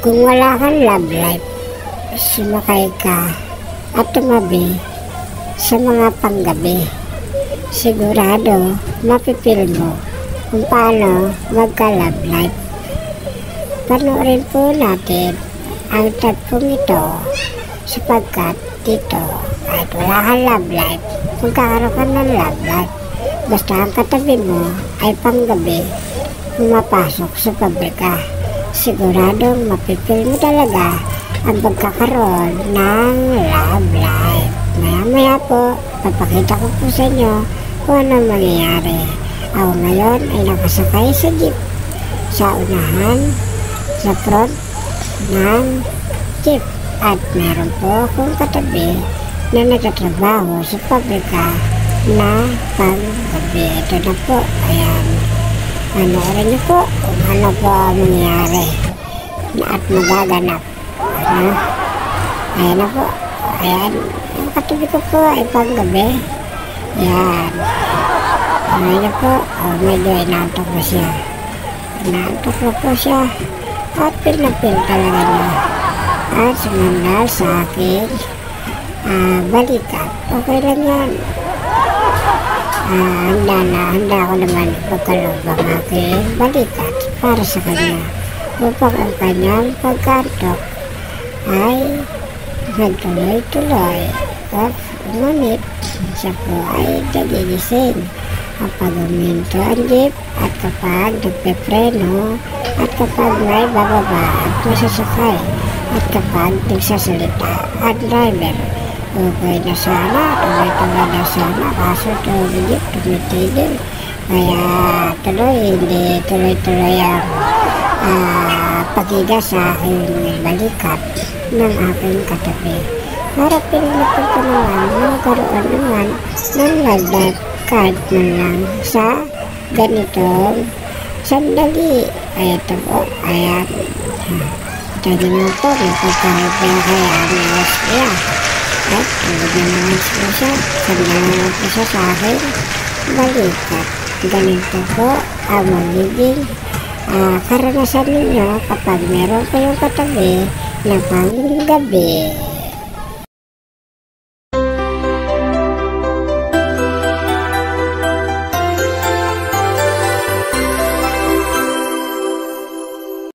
Kung wala kang love life, sumakay ka at tumabi sa mga panggabi. Sigurado, mapipil mo kung paano magka-love life. Panoorin po natin ang tagpong ito sapagkat dito kahit wala kang love life, magkakaroon ka ng love life. Basta ang katabi mo ay panggabi, pumapasok sa pabrika. Siguradong mapipil mo talaga ang pagkakaroon ng love life. Maya-maya po, papakita ko po sa inyo kung ano mangyayari. Ako ngayon ay nakasakay sa jeep sa unahan, sa front ng jeep. At meron po akong katabi na nagtatrabaho sa pabrika na panggabi. Ito na po, ayan. Panoorin niyo po kung ano po ang mangyayari at magaganap. Ayan na po. Ayan. Ang katabi ko po ay panggabi. Ayan. Ayan na po. Medyo inaantok na siya. Inaantok na po siya. At pil na pil talaga niya. At sumandal sa akin balikat. Okay lang yan. Handa ako naman pagkaloob ang aking balikat para sa kanya upang ang kanyang pagkantok ay nagtuloy-tuloy at ngunit siya po ay nagigising kapag huminto ang jeep at kapag nagpepreno at kapag may bababa at masasakay at kapag nagsasalita ang driver. Okay na sana, tuloy-tuloy na sana, kaso tumitigil. Kaya hindi tuloy-tuloy ang paghiga sa aking balikat ng aking katabi. Para pinilipin ko naman, magkaroon naman ng lagdat kahit man lang sa ganitong sandali. Ay ito po, ayan. Ito naman po, may pagkakipin kaya ang siya. At tulad na naman siya, sandalan po siya sa akin balikat. Ganito po ang magiging karanasan ninyo kapag meron kayong katabi na panggabi.